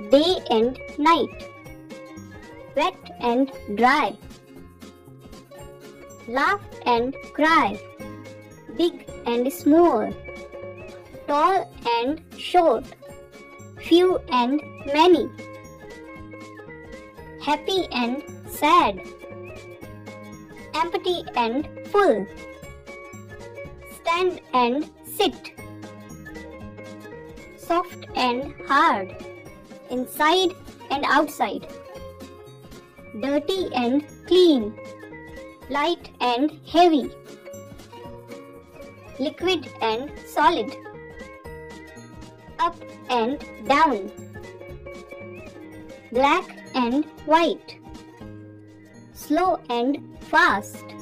day and night, wet and dry, laugh and cry, big and small, tall and short, few and many, happy and sad, empty and full, stand and sit, soft and hard, inside and outside, dirty and clean, light and heavy, liquid and solid, up and down, black and white, slow and fast,